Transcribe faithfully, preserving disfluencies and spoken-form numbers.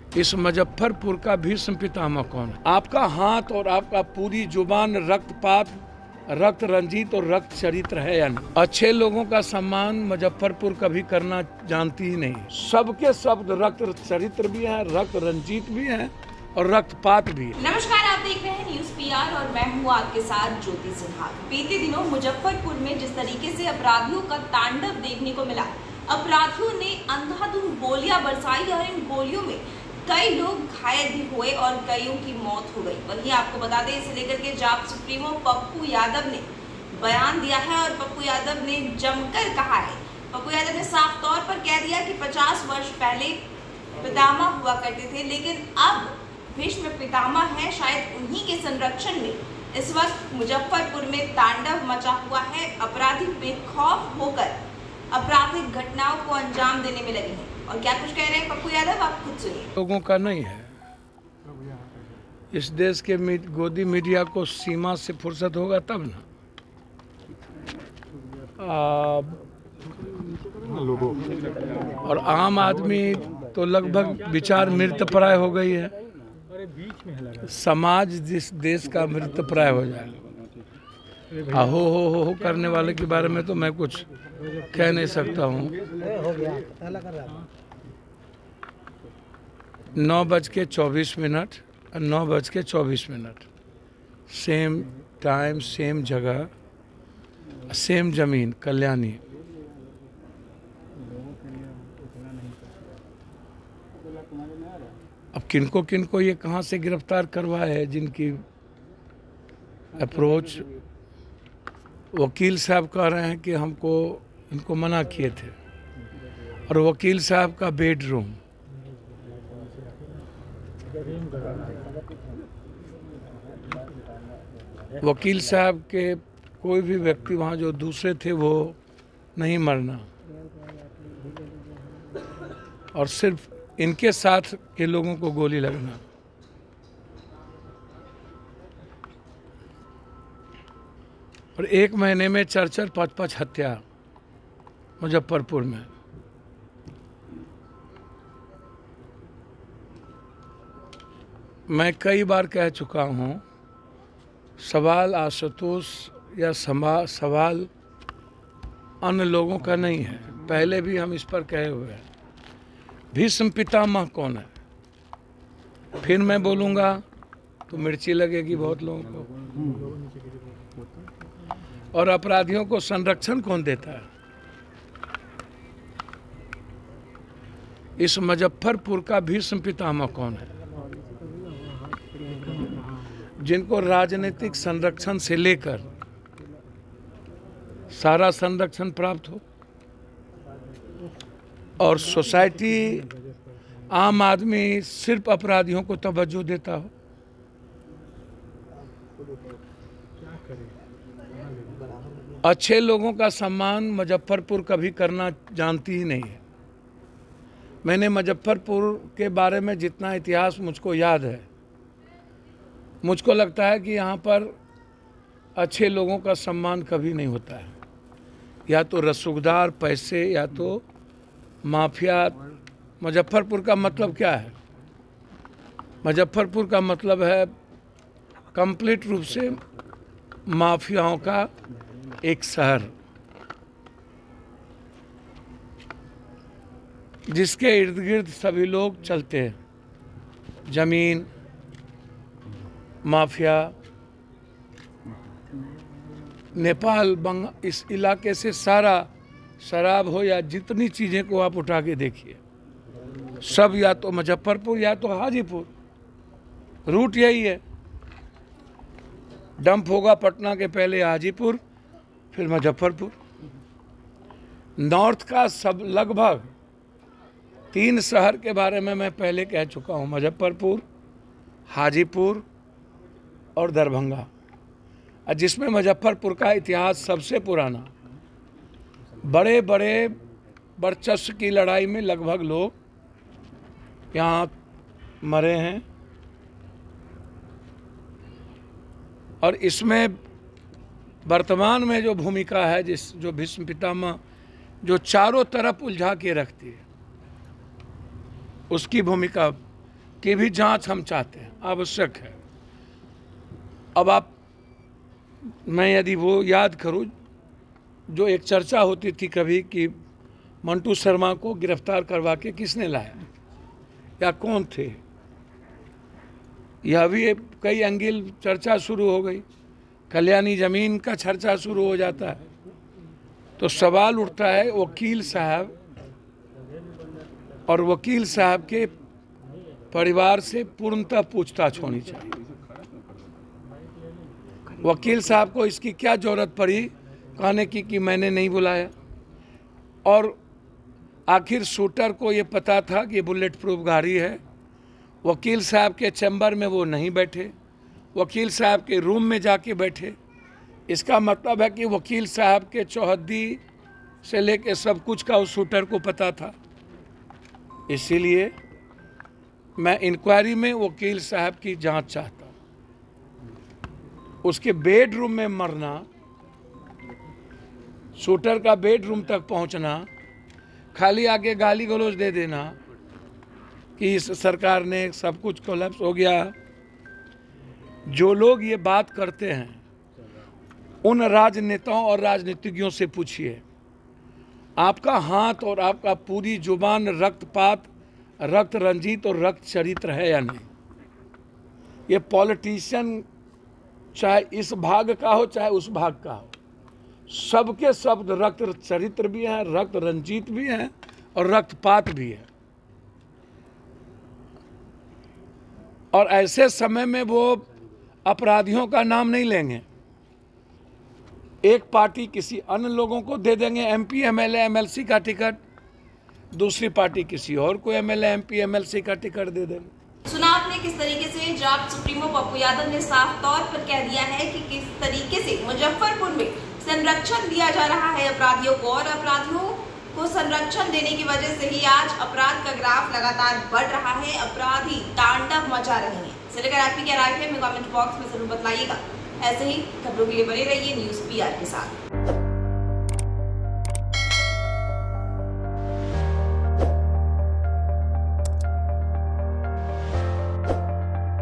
इस मुजफ्फरपुर का भीष्म पितामह कौन है? आपका हाथ और आपका पूरी जुबान रक्तपात, रक्त रंजित और रक्त चरित्र है या नहीं? अच्छे लोगों का सम्मान मुजफ्फरपुर कभी करना जानती ही नहीं। सबके शब्द रक्त चरित्र भी हैं, रक्त रंजित भी हैं और रक्तपात भी है। नमस्कार, आप देख रहे हैं न्यूज पीआर और मैं हूं आपके साथ ज्योति सिन्हा। बीते दिनों मुजफ्फरपुर में जिस तरीके से अपराधियों का तांडव देखने को मिला, अपराधियों ने अंधाधुंध गोलियां बरसाई और इन गोलियों में कई लोग घायल भी हुए और कईयों की मौत हो गई। वहीं आपको बता दें, इसे लेकर के जाप सुप्रीमो पप्पू यादव ने बयान दिया है और पप्पू यादव ने जमकर कहा है। पप्पू यादव ने साफ तौर पर कह दिया कि पचास वर्ष पहले पितामह हुआ करते थे, लेकिन अब भीष्म पितामह है। शायद उन्हीं के संरक्षण में इस वक्त मुजफ्फरपुर में तांडव मचा हुआ है। अपराधी बेखौफ होकर आपराधिक घटनाओं को अंजाम देने में लगे हैं। और क्या कुछ कह रहे हैं पप्पू यादव, आप खुद सुनिए। लोगों का नहीं है। इस देश के गोदी मीडिया को सीमा से फुर्सत होगा तब ना। आ, और आम आदमी तो लगभग विचार मृतप्राय हो गई है। समाज जिस देश का मृतप्राय हो जाए, हो हो हो हो करने वाले के बारे में तो मैं कुछ कह नहीं सकता हूँ। नौ बज के चौबीस मिनट और नौ बज के चौबीस मिनट सेम टाइम, सेम जगह, सेम जमीन, कल्याणी। अब किनको किनको ये कहाँ से गिरफ्तार करवाए है, जिनकी अप्रोच वकील साहब कह रहे हैं कि हमको इनको मना किए थे, और वकील साहब का बेडरूम, वकील साहब के कोई भी व्यक्ति वहाँ जो दूसरे थे वो नहीं मरना, और सिर्फ इनके साथ के लोगों को गोली लगना। और एक महीने में चार चार पाँच पाँच हत्या मुजफ्फरपुर में। मैं कई बार कह चुका हूँ, सवाल आशुतोष या सवाल अन्य लोगों का नहीं है। पहले भी हम इस पर कहे हुए हैं। भीष्म पितामह कौन है? फिर मैं बोलूँगा तो मिर्ची लगेगी बहुत लोगों को। और अपराधियों को संरक्षण कौन देता है? इस मुजफ्फरपुर का भीष्म पितामह कौन है? जिनको राजनीतिक संरक्षण से लेकर सारा संरक्षण प्राप्त हो और सोसाइटी, आम आदमी सिर्फ अपराधियों को तवज्जो देता हो। अच्छे लोगों का सम्मान मुजफ्फरपुर कभी करना जानती ही नहीं है। मैंने मुजफ्फरपुर के बारे में जितना इतिहास मुझको याद है, मुझको लगता है कि यहाँ पर अच्छे लोगों का सम्मान कभी नहीं होता है। या तो रसूखदार, पैसे, या तो माफिया। मुजफ्फरपुर का मतलब क्या है? मुजफ्फरपुर का मतलब है कंप्लीट रूप से माफियाओं का एक शहर, जिसके इर्द गिर्द सभी लोग चलते हैं। जमीन माफिया, नेपाल, बंगाल, इस इलाके से सारा शराब हो या जितनी चीज़ें को आप उठा के देखिए, सब या तो मुजफ्फरपुर या तो हाजीपुर। रूट यही है। डंप होगा पटना के पहले हाजीपुर, फिर मुजफ्फरपुर। नॉर्थ का सब लगभग तीन शहर के बारे में मैं पहले कह चुका हूँ, मुजफ्फरपुर, हाजीपुर और दरभंगा, जिसमें मुजफ्फरपुर का इतिहास सबसे पुराना। बड़े बड़े वर्चस्व की लड़ाई में लगभग लोग यहाँ मरे हैं। और इसमें वर्तमान में जो भूमिका है, जिस जो भीष्म पितामह जो चारों तरफ उलझा के रखती है, उसकी भूमिका की भी जांच हम चाहते हैं, आवश्यक है। अब आप, मैं यदि वो याद करूं, जो एक चर्चा होती थी कभी कि मंटू शर्मा को गिरफ्तार करवा के किसने लाया या कौन थे, यह भी कई एंगल चर्चा शुरू हो गई। कल्याणी जमीन का चर्चा शुरू हो जाता है, तो सवाल उठता है वकील साहब और वकील साहब के परिवार से पूर्णतः पूछताछ होनी चाहिए। वकील साहब को इसकी क्या जरूरत पड़ी कहने की कि मैंने नहीं बुलाया, और आखिर शूटर को ये पता था कि बुलेट प्रूफ गाड़ी है। वकील साहब के चैम्बर में वो नहीं बैठे, वकील साहब के रूम में जाके बैठे। इसका मतलब है कि वकील साहब के चौहद्दी से लेके सब कुछ का उस शूटर को पता था। इसीलिए मैं इंक्वायरी में वकील साहब की जांच चाहता हूँ। उसके बेडरूम में मरना, शूटर का बेडरूम तक पहुंचना, खाली आके गाली गलौज दे देना कि इस सरकार ने सब कुछ कोलैप्स हो गया। जो लोग ये बात करते हैं उन राजनेताओं और राजनीतिज्ञों से पूछिए, आपका हाथ और आपका पूरी जुबान रक्तपात, रक्त रंजित और रक्त चरित्र है या नहीं। ये पॉलिटिशियन चाहे इस भाग का हो चाहे उस भाग का हो, सबके शब्द रक्त चरित्र भी हैं, रक्त रंजित भी हैं और रक्तपात भी है। और ऐसे समय में वो अपराधियों का नाम नहीं लेंगे। एक पार्टी किसी अन्य लोगों को दे देंगे एमपी, एमएलए, एमएलसी का टिकट, दूसरी पार्टी किसी और को एमएलए, एमपी, एमएलसी का टिकट दे देंगे। सुना आपने किस तरीके से जाप सुप्रीमो पप्पू यादव ने साफ तौर पर कह दिया है कि किस तरीके से मुजफ्फरपुर में संरक्षण दिया जा रहा है अपराधियों को, और अपराधियों को संरक्षण देने की वजह से ही आज अपराध का ग्राफ लगातार बढ़ रहा है, अपराधी तांडव मचा रहे हैं। इसे लेकर आपकी क्या राय है, कमेंट बॉक्स में जरूर बताइएगा। ऐसे ही खबरों के लिए बने रहिए न्यूज़ पीआर के साथ।